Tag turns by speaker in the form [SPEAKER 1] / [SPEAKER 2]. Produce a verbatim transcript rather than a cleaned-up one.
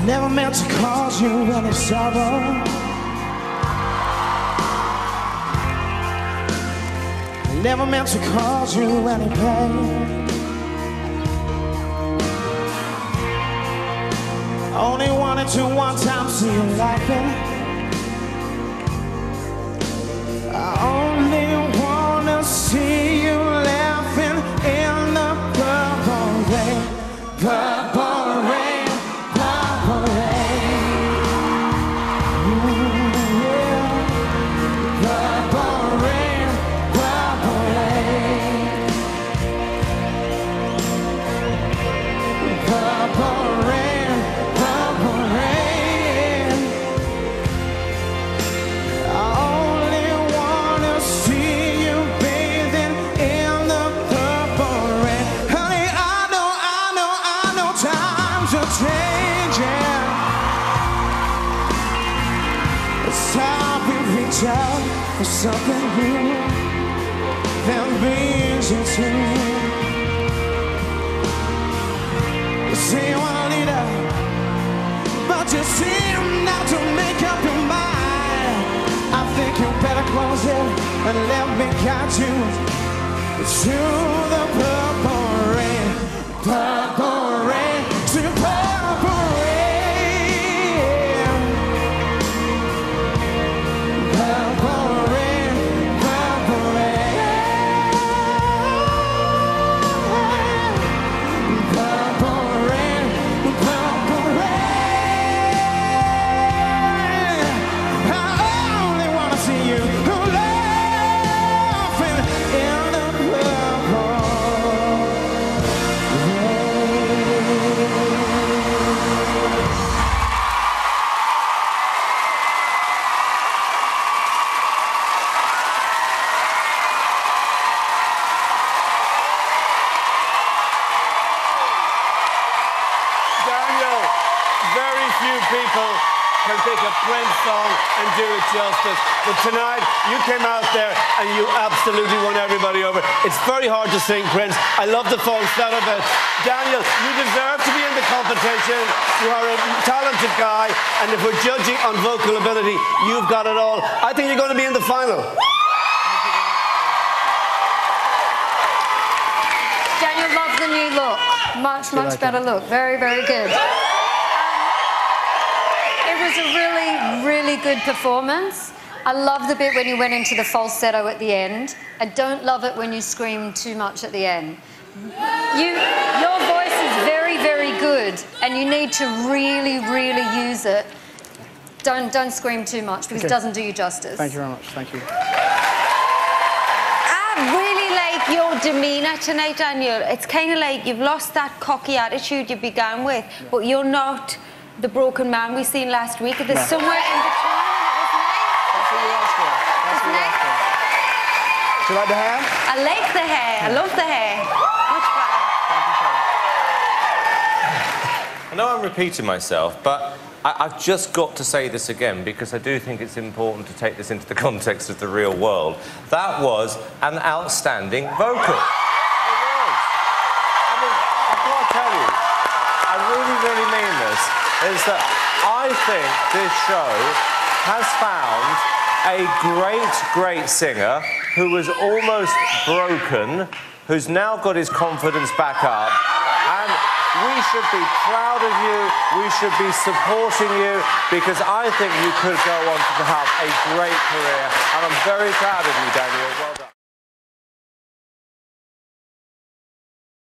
[SPEAKER 1] never meant to cause you any sorrow. Never meant to cause you any pain. Only wanted to one time see you laughing. I only wanna see you laughing in the purple rain, purple rain, purple rain. Ooh, yeah. Purple rain, purple rain, purple rain, purple rain. I only wanna see you bathing in the purple rain. Honey, I know, I know, I know times are changing. It's time we reach out for something new that brings you to. You say you wanna lead up, but you seem not to make up your mind. I think you better close it and let me guide you to the purple rain, purple rain, to purple rain, purple rain, purple rain, purple rain, purple rain. I only wanna see you laughing in the purple
[SPEAKER 2] Daniel, very few people can take a Prince song and do it justice. But tonight, you came out there and you absolutely won everybody over. It's very hard to sing Prince. I love the falsetto bit. Daniel, you deserve to be in the competition. You are a talented guy, and if we're judging on vocal ability, you've got it all. I think you're going to be in the final.
[SPEAKER 3] Daniel loves the new look. Much, much better look. Very, very good. Um, it was a really, really good performance. I love the bit when you went into the falsetto at the end. I don't love it when you scream too much at the end. You, your voice is very, very good, and you need to really, really use it. Don't, don't scream too much because
[SPEAKER 4] Okay.
[SPEAKER 3] it doesn't do you justice.
[SPEAKER 4] Thank you very much. Thank you.
[SPEAKER 5] I really like your demeanour tonight, Daniel. It's kind of like you've lost that cocky attitude you began with, yeah. But you're not the broken man we seen last week. There's
[SPEAKER 4] No.
[SPEAKER 5] somewhere in between, and it was nice.
[SPEAKER 4] That's what you asked for. That's what you asked for. Do you like the hair?
[SPEAKER 5] I like the hair. I love the hair. Much better.
[SPEAKER 6] I know I'm repeating myself, but I, I've just got to say this again because I do think it's important to take this into the context of the real world. That was an outstanding vocal. It was. I mean, I've got to tell you, I really, really mean this, is that I think this show has found a great, great singer who was almost broken, who's now got his confidence back up, and we should be proud of you, we should be supporting you, because I think you could go on to have a great career, and I'm very proud of you, Daniel. Well